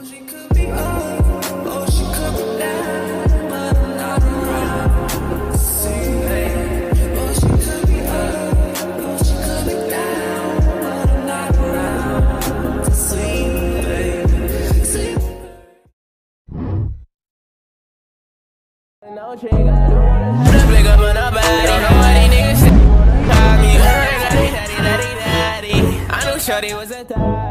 She could be up, or she could be down, but I'm not around to see, babe. Or she could be up, or she could be down, but I'm not around to see, babe. See. No trick, I don't wanna have to pick up on nobody. Don't know why these niggas say, call me, daddy. I knew shorty was a thot.